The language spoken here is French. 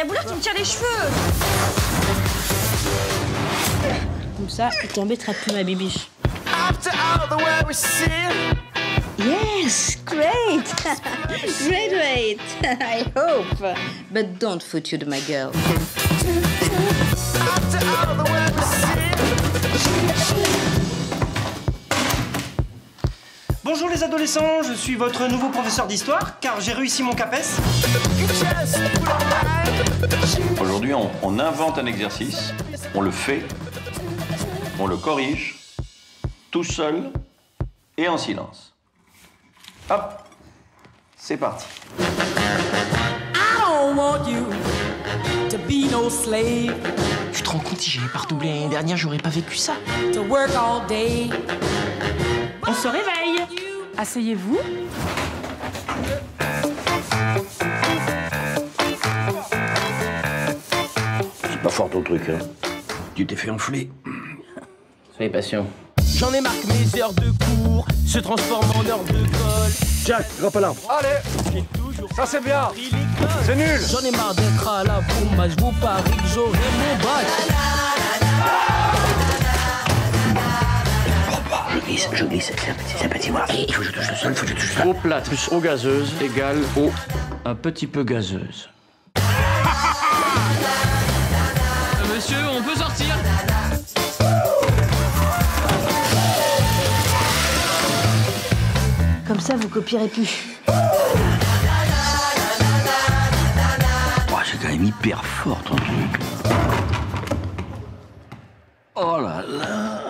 à vouloir, tu me tires les cheveux. Comme ça, il t'embêtera plus, ma bibiche. Yes, great. Great. I hope. But don't foot you to my girl. Bonjour les adolescents, je suis votre nouveau professeur d'histoire, car j'ai réussi mon CAPES. Aujourd'hui, on invente un exercice, on le fait, on le corrige, tout seul et en silence. Hop, c'est parti. I don't want you to be no slave. Tu te rends compte, si j'avais pas redoublé l'année dernière, j'aurais pas vécu ça. To work all day. On se réveille. Asseyez-vous. C'est pas fort ton truc, hein. Tu t'es fait enfler. Soyez patient. J'en ai marre que mes heures de cours se transforment en heures de colle. Jack, grimpe à l'arbre. Allez, ça c'est bien. C'est nul. J'en ai marre d'être à la bourre, je vous parie que j'aurai mon bac. Je glisse, c'est un petit moi. Il faut que je touche le sol, faut que je touche le sol. Eau plate plus eau gazeuse égale eau un petit peu gazeuse. Monsieur, on peut sortir. Comme ça, vous copierez plus. Oh, c'est quand même hyper fort ton truc. Oh là là.